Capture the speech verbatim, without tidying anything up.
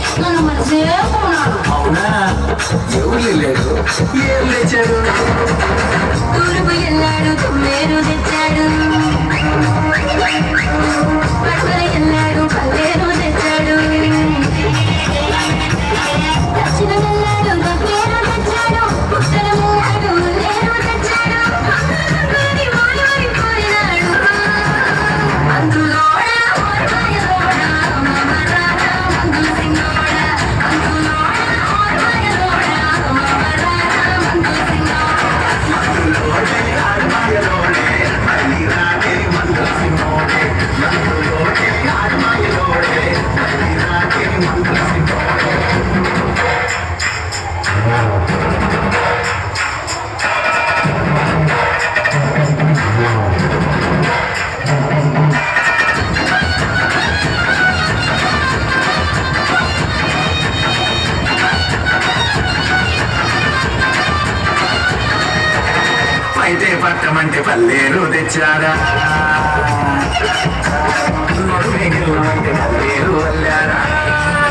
నన్ను మర్చిపోన్నాడు. అవునా? ఎవరు లేడు, ఏం తెచ్చాడు? తూర్పు వెళ్ళాడు, తుమ్మేరు తెచ్చాడు. పడవల వెళ్ళాడు, పల్లేరు తెచ్చాడు. దక్షిణ వెళ్ళాడు, దగ్గేరు తెచ్చాడు. ఉత్తర మూడు లేరు తెచ్చాడు. మారిపోయినాడు అందులో అయితే పట్టమంటే పల్లేరు తెచ్చారా? అంటే పల్లేరు వెళ్ళారా?